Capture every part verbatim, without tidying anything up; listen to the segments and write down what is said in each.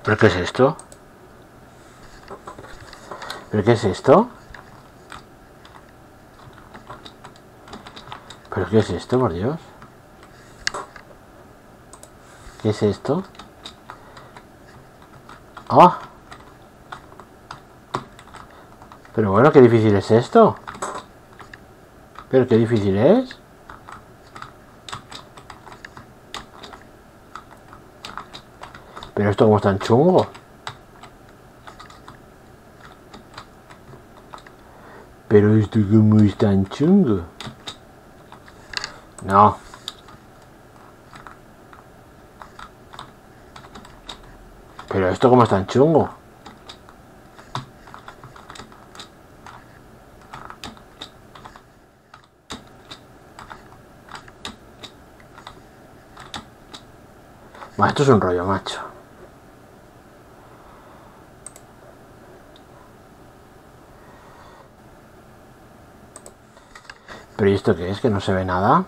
¿Pero qué es esto? ¿Pero qué es esto? ¿Pero qué es esto, por Dios? ¿Qué es esto? ¡Ah! Pero bueno, qué difícil es esto. Pero qué difícil es. Pero esto como es tan chungo. Pero esto como es tan chungo. No. Pero esto como es tan chungo. Bueno, esto es un rollo, macho. ¿Pero y esto qué es? ¿Que no se ve nada?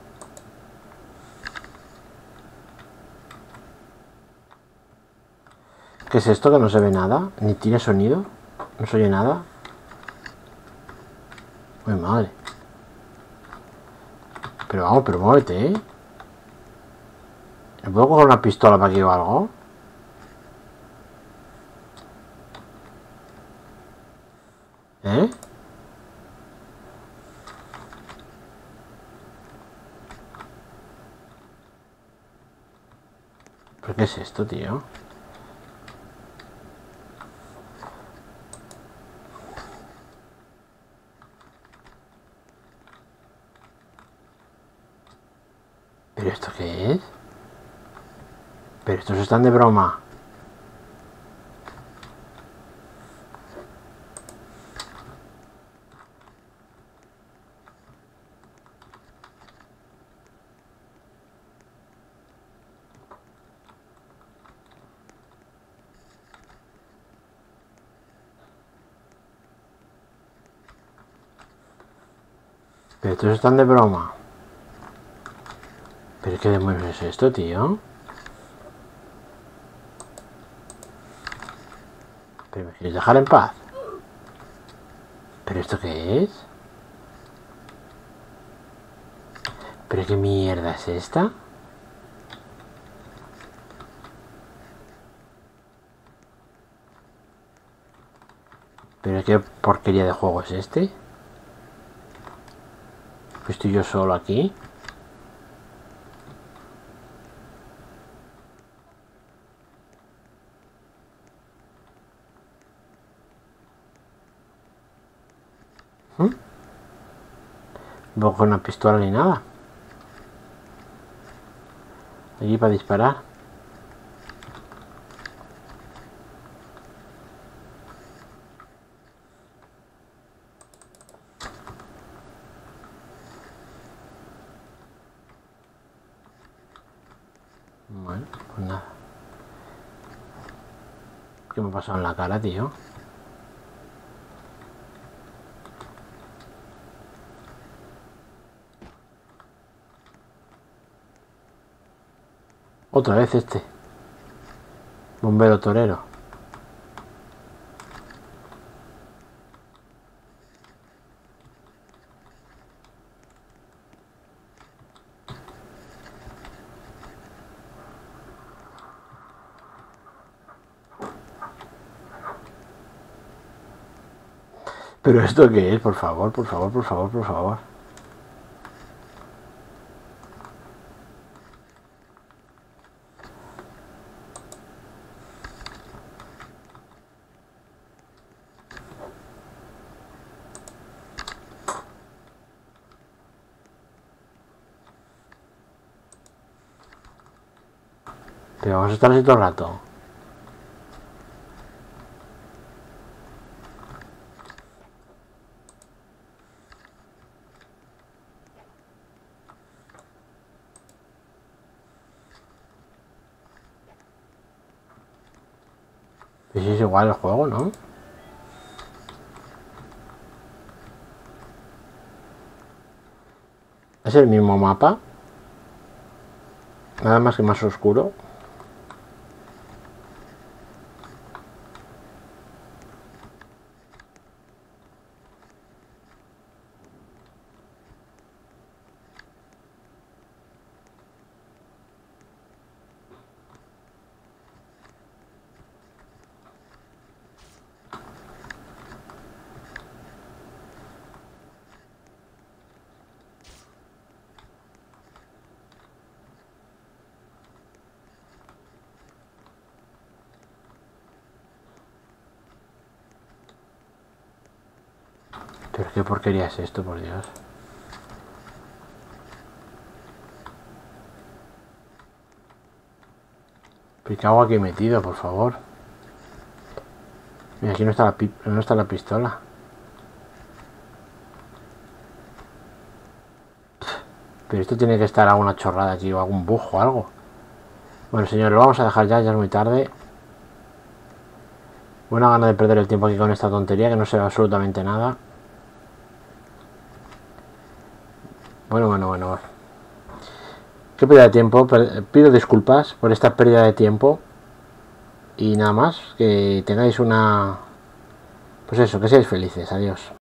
¿Qué es esto que no se ve nada? Ni tiene sonido. No se oye nada. Uy, madre. Pero vamos, pero muévete, ¿eh? ¿Me puedo coger una pistola para aquí o algo? ¿Eh? ¿Pero qué es esto, tío? ¿Pero esto qué es? Pero estos están de broma. Pero estos están de broma. ¿Pero qué demonios es esto, tío? ¿Pero me quieres dejar en paz? ¿Pero esto qué es? ¿Pero qué mierda es esta? ¿Pero qué porquería de juego es este? ¿Estoy yo solo aquí? ¿Mm? No con una pistola ni nada. Allí para disparar. Bueno, pues nada. ¿Qué me ha pasado en la cara, tío? Otra vez este. Bombero torero. ¿Pero esto qué es? Por favor, por favor, por favor, por favor. Pero vamos a estar así todo el rato. Pues es igual el juego, ¿no? Es el mismo mapa. Nada más que más oscuro. Pero qué porquería es esto, por Dios. ¿Pero qué hago aquí metido, por favor? Mira, aquí no está la, pi no está la pistola. Pero esto tiene que estar alguna chorrada aquí o algún bug o algo. Bueno, señores, lo vamos a dejar ya, ya es muy tarde. Buena gana de perder el tiempo aquí con esta tontería que no se ve absolutamente nada. Bueno, bueno, bueno. Qué pérdida de tiempo. Pido disculpas por esta pérdida de tiempo. Y nada más, que tengáis una... Pues eso, que seáis felices. Adiós.